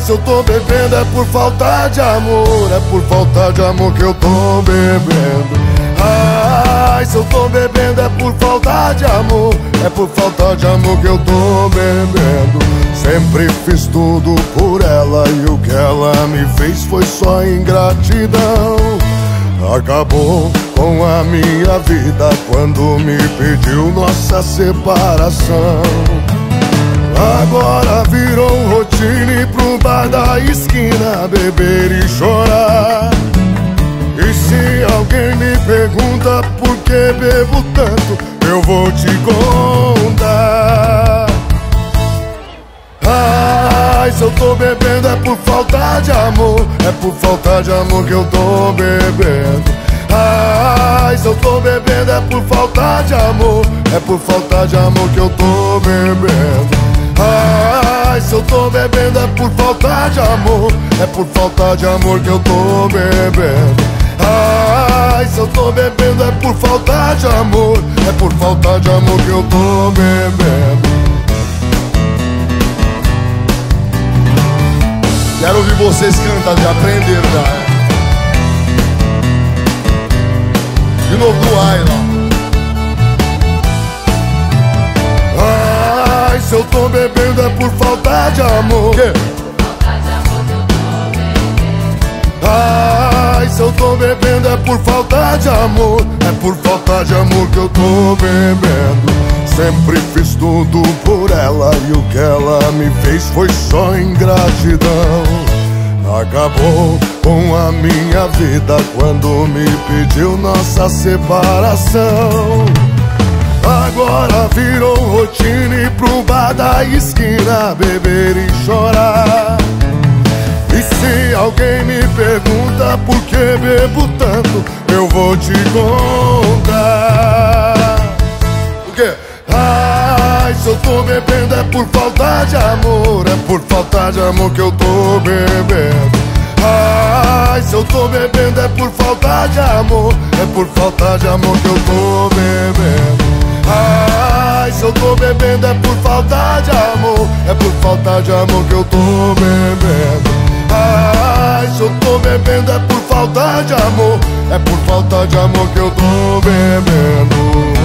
se eu tô bebendo é por falta de amor, é por falta de amor que eu tô bebendo. Ai, se eu tô bebendo é por falta de amor, é por falta de amor que eu tô bebendo. Sempre fiz tudo por ela e o que ela me fez foi só ingratidão. Acabou com a minha vida quando me pediu nossa separação. Agora virou rotina ir pro bar da esquina, beber e chorar. E se alguém me pergunta por que bebo tanto, eu vou te contar. Ai, se eu tô bebendo é por falta de amor, é por falta de amor que eu tô bebendo. Ai, se eu tô bebendo é por falta de amor, é por falta de amor que eu tô bebendo. Ai, se eu tô bebendo é por falta de amor, é por falta de amor que eu tô bebendo. Ai, se eu tô bebendo é por falta de amor, é por falta de amor que eu tô bebendo. Quero ouvir vocês cantando, já aprenderam já. De novo do Ayla. Ai, se eu tô bebendo é por falta de amor. Que? Ai, se eu tô bebendo é por falta de amor, é por falta de amor que eu tô bebendo. Sempre fiz tudo por ela e o que ela me fez foi só ingratidão. Acabou com a minha vida quando me pediu nossa separação. Agora virou rotina ir pro bar da esquina, beber e chorar. E se alguém me pergunta por que bebo tanto, eu vou te contar. O quê? Ai, se eu tô bebendo é por falta de amor, é por falta de amor que eu tô bebendo. Ai, se eu tô bebendo é por falta de amor, é por falta de amor que eu tô bebendo. Ai, se eu tô bebendo é por falta de amor, é por falta de amor que eu tô bebendo. Ai, se eu tô bebendo é por falta de amor, é por falta de amor que eu tô bebendo.